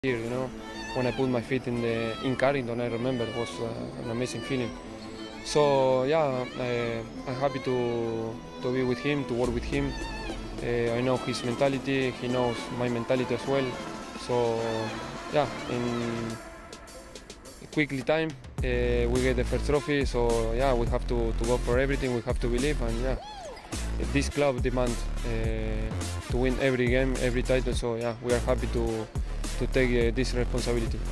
Here, you know, when I put my feet in Carrington, I remember it was an amazing feeling. So yeah, I'm happy to be with him, to work with him. I know his mentality, he knows my mentality as well. So yeah, in quickly time we get the first trophy. So yeah, we have to go for everything. We have to believe, and yeah, this club demands to win every game, every title. So yeah, we are happy to take this responsibility.